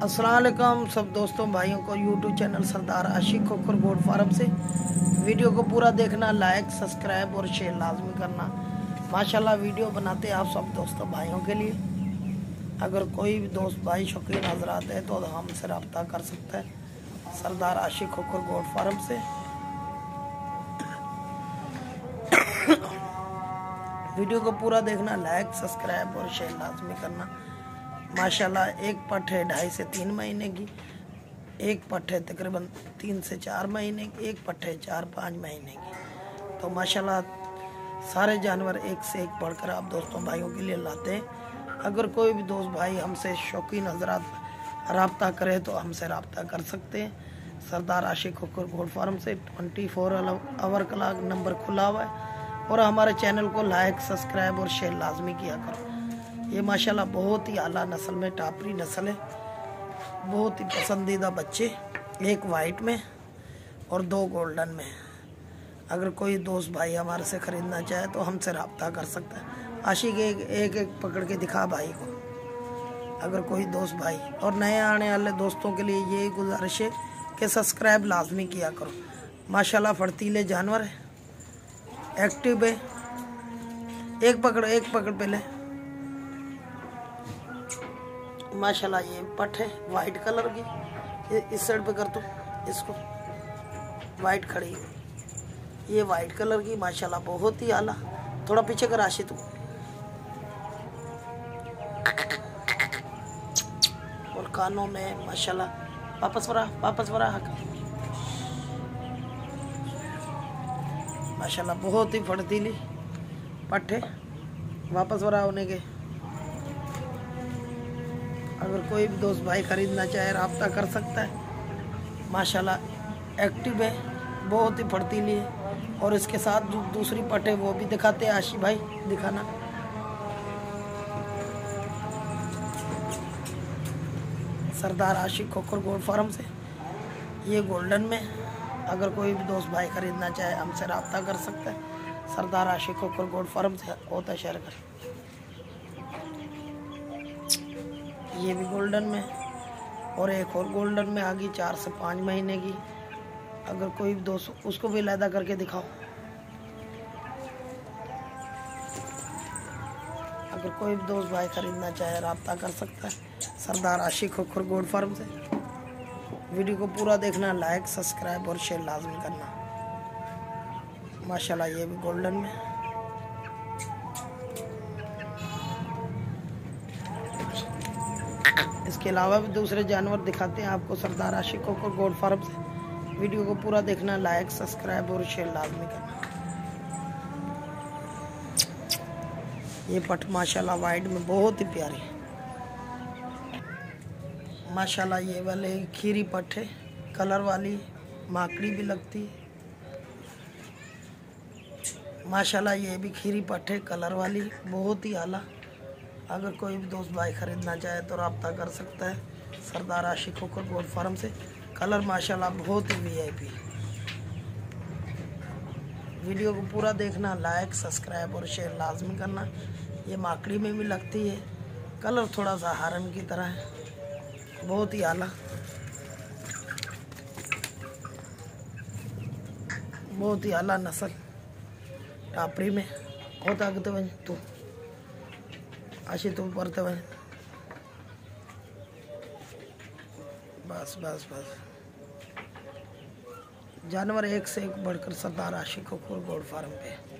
अस्सलाम वालेकुम सब दोस्तों भाइयों को YouTube channel Sardar Ashiq Khokhar goat farm से वीडियो को पूरा देखना, लाइक सब्सक्राइब और शेयर लाजमी करना। माशाल्लाह वीडियो बनाते हैं आप सब दोस्तों भाइयों के लिए। अगर कोई भी दोस्त भाई शौकीन हजरात है तो हमसे रब्ता कर सकता है सरदार आशिक खोखर गोट फार्म से। वीडियो को पूरा देखना, लाइक सब्सक्राइब और शेयर लाजमी करना। माशाल्लाह एक पट है 2.5 से 3 महीने की, एक पट है तकरीबन 3 से 4 महीने की, एक पट है 4-5 महीने की। तो माशाल्लाह सारे जानवर एक से एक बढ़कर आप दोस्तों भाइयों के लिए लाते हैं। अगर कोई भी दोस्त भाई हमसे शौकीन हजरात रब्ता करे तो हमसे रब्ता कर सकते हैं। सरदार आशिक खोखर गोट फार्म से 24 आवर क्लॉक नंबर खुला हुआ है। और हमारे चैनल को लाइक सब्सक्राइब और शेयर लाजमी किया करो। ये माशाल्लाह बहुत ही आला नस्ल में टापरी नस्ल है, बहुत ही पसंदीदा बच्चे, एक वाइट में और 2 गोल्डन में। अगर कोई दोस्त भाई हमारे से ख़रीदना चाहे तो हमसे रब्ता कर सकता है। आशिक एक एक पकड़ के दिखा भाई को। अगर कोई दोस्त भाई और नए आने वाले दोस्तों के लिए ये गुजारिश है कि सब्सक्राइब लाजमी किया करो। माशाल्लाह फर्तीले जानवर है, एक्टिव है। एक पकड़ पहले। माशाल्लाह ये पट है वाइट कलर की। इस साइड पे कर दो इसको, वाइट खड़ी है ये वाइट कलर की। माशाल्लाह बहुत ही आला। थोड़ा पीछे कर आशी तू। और कानों में माशाल्लाह वापस वरा माशाल्लाह बहुत ही फर्तीली पट है, वापस वरा होने के। अगर कोई भी दोस्त भाई ख़रीदना चाहे रब्ता कर सकता है। माशाल्लाह एक्टिव है, बहुत ही फर्तीली है। और इसके साथ जो दूसरी पट है वो भी दिखाते हैं। आशी भाई दिखाना। सरदार आशिक खोखर गोट फार्म से ये गोल्डन में। अगर कोई भी दोस्त भाई ख़रीदना चाहे हमसे रब्ता कर सकता है। सरदार आशिक खोखर गोट फार्म से होता शेयर कर। ये भी गोल्डन में और एक और गोल्डन में आ गई 4 से 5 महीने की। अगर कोई भी दोस्त उसको भी अलहदा करके दिखाओ। अगर कोई भी दोस्त भाई ख़रीदना चाहे रब्ता कर सकता है सरदार आशिक खोखर गोट फार्म से। वीडियो को पूरा देखना, लाइक सब्सक्राइब और शेयर लाजमी करना। माशाल्लाह ये भी गोल्डन में। इसके अलावा भी दूसरे जानवर दिखाते हैं आपको सरदार आशिक खोखर गोट फार्म से। वीडियो को पूरा देखना, लाइक सब्सक्राइब और शेयर लाजमी करना। ये पट माशाल्लाह वाइट में बहुत ही प्यारी है। माशाल्लाह ये वाले खीरी पट है, कलर वाली माकड़ी भी लगती है। माशाल्लाह ये भी खीरी पट है, कलर वाली, बहुत ही आला। अगर कोई भी दोस्त भाई ख़रीदना चाहे तो रब्ता कर सकता है सरदार आशिक खोखर गोट फार्म से। कलर माशाल्लाह बहुत ही वीआईपी। वीडियो को पूरा देखना, लाइक सब्सक्राइब और शेयर लाजमी करना। ये माकड़ी में भी लगती है, कलर थोड़ा सा हारन की तरह है, बहुत ही आला, बहुत ही आला नस्ल टापरी में होता। आगे तो तू आशी तू पढ़ते वही। बस जानवर एक से एक बढ़कर सरदार आशिक खोखर गोट फार्म पे।